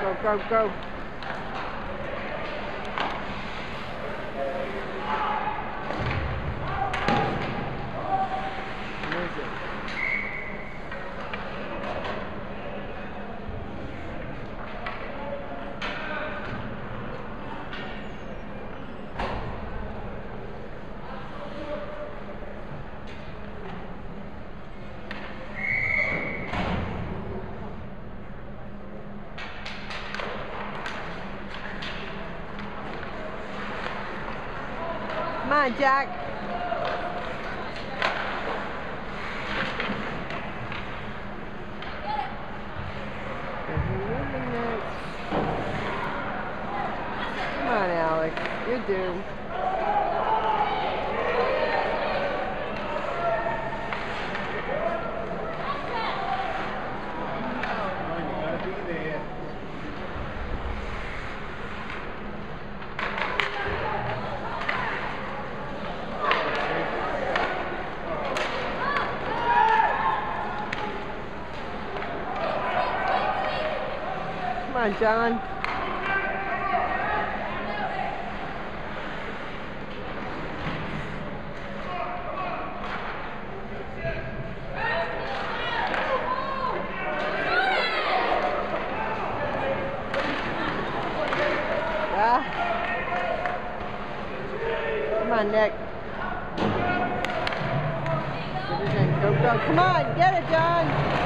Go, go, go. Come on, Jack. Come on, Alex. You're due. Come on, John. Yeah. Come on, Nick. Go, go. Come on, get it, John.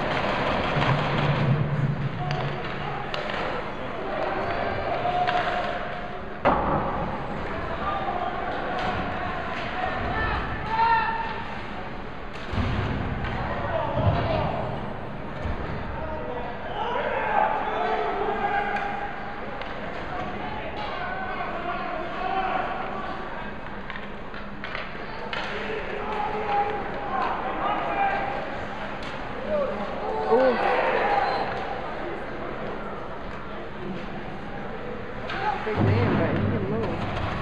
Big man, but he can move.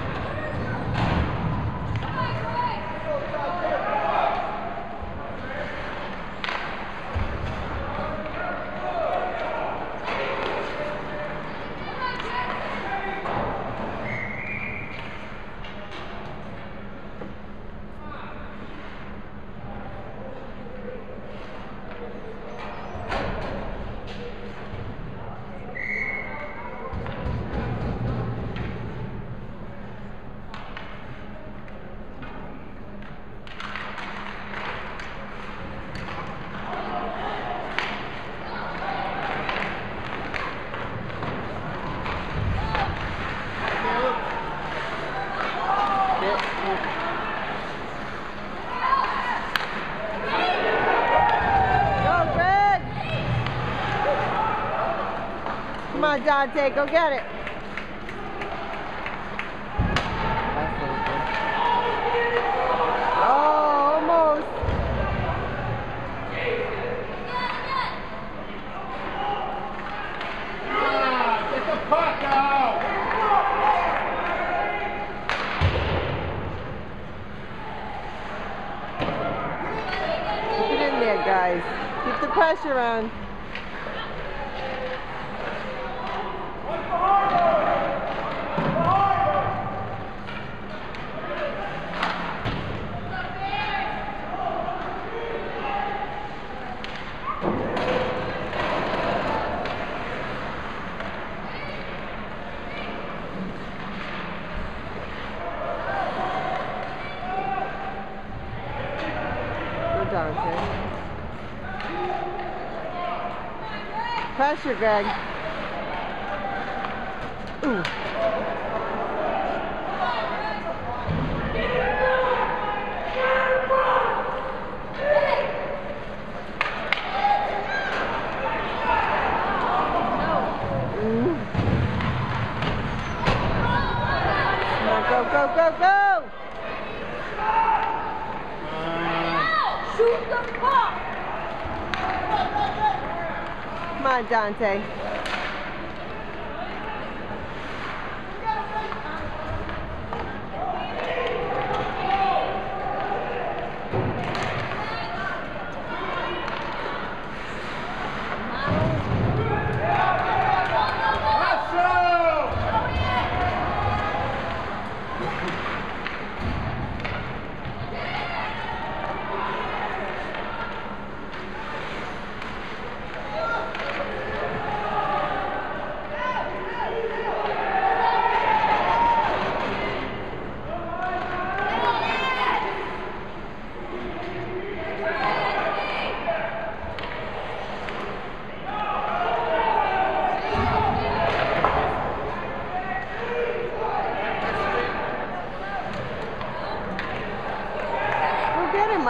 Come on, Dante, go get it. Oh, almost. Get the puck out. Keep it in there, guys. Keep the pressure on. Dante. Pressure, Greg. Ooh. Come on, go, go, go, go! Shoot the puck! Come on, Dante.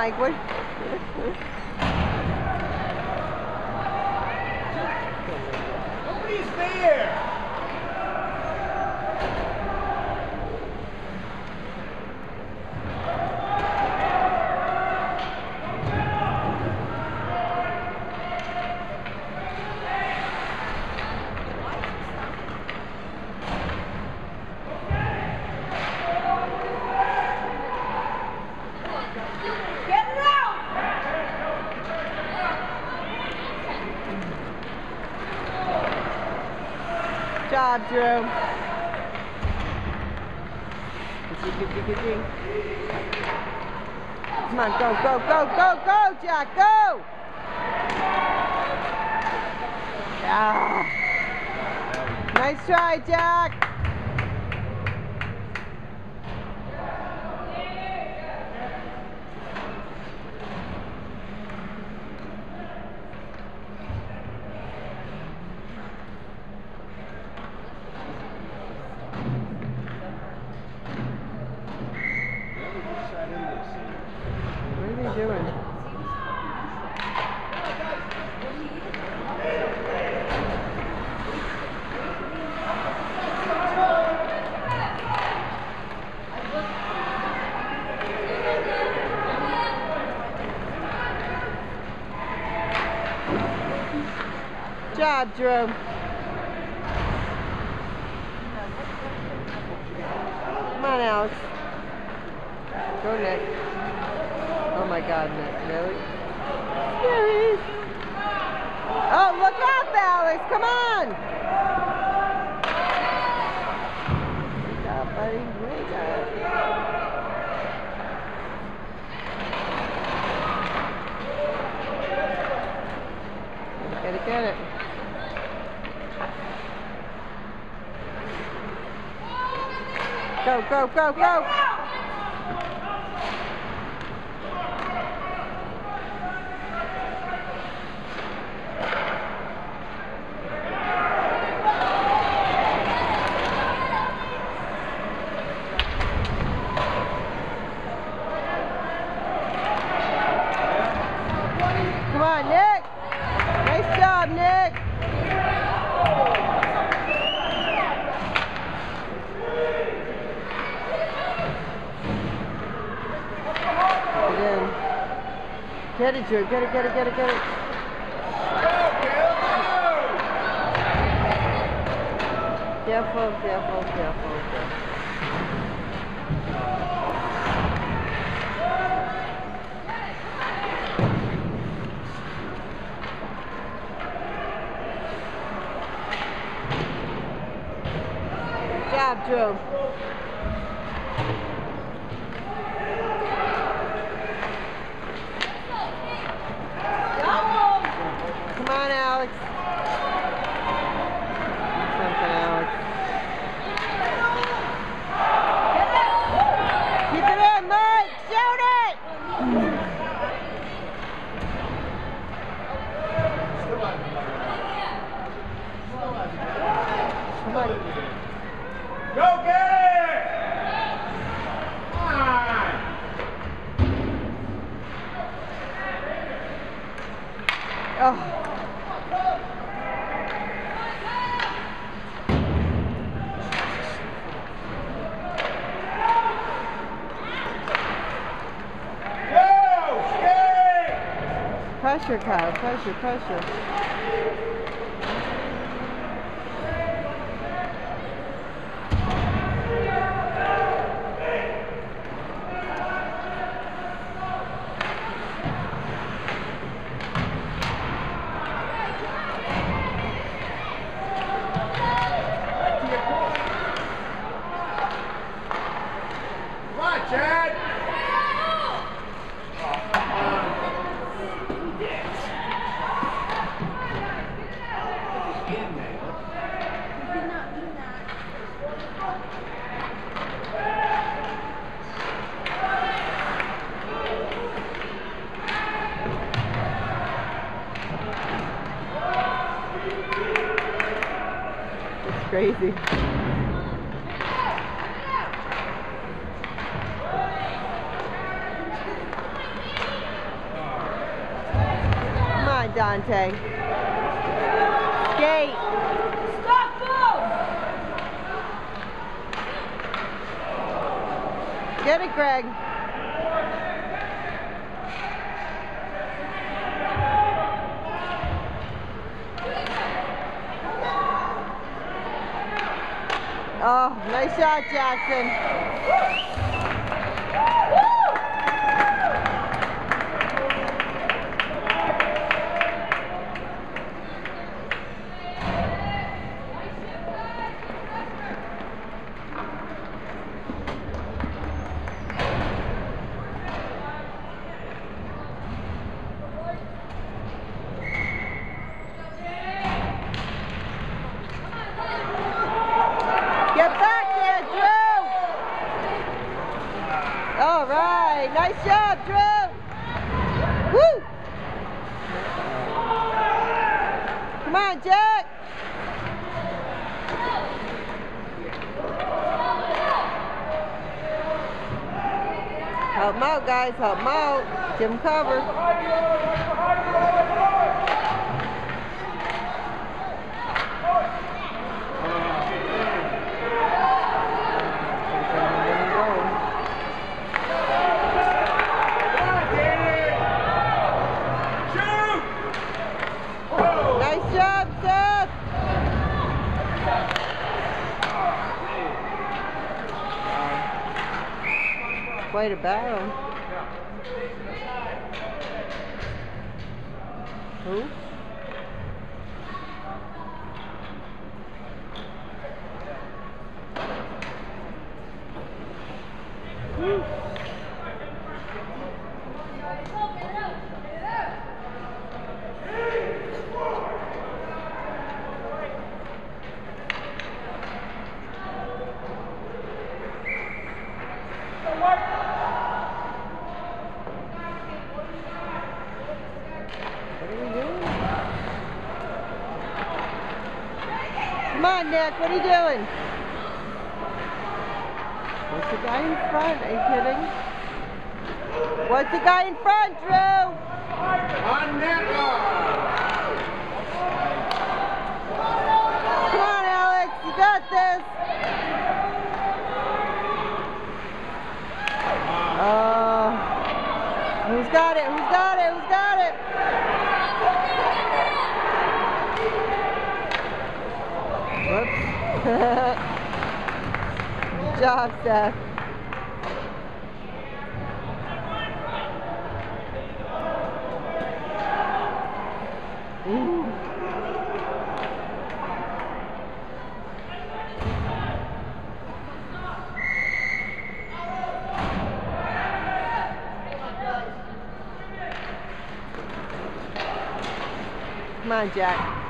Mike. What? Nobody's there. Good job, Drew. Come on, go, go, go, go, go, Jack, go! Ah. Nice try, Jack. What are they doing? Good job, Drew. Come on, Alex. Go, Nick. Oh my God, Nick. Really? Really? Oh, look out, Alex. Come on. Wake up, buddy. Wake up. Get it. Go, go, go, go. Come on, Nick. Nice job, Nick. Get it, Drew. Get it. Careful. Good job, Drew. Come on, Alex. Do something, Alex. Keep it in, Mike. Shoot it. Come on. Go get it! Come on! Oh. Pressure, Kyle. Pressure. Come on, Chad! It's crazy. Dante. Skate. Stop, move! Get it, Greg. Oh, nice shot, Jackson. Get back there, Drew! All right, nice job, Drew! Woo! Come on, Jack! Help him out, guys, help him out. Give him cover. Nice job, Seth! Quite a battle. Who? Come on, Nick, what are you doing? What's the guy in front? Are you kidding? What's the guy in front, Drew? On net line. Come on, Alex, you got this. Who's got it? Who's got it? Who's got it? Whoops. Good job, Seth. Come on, Jack.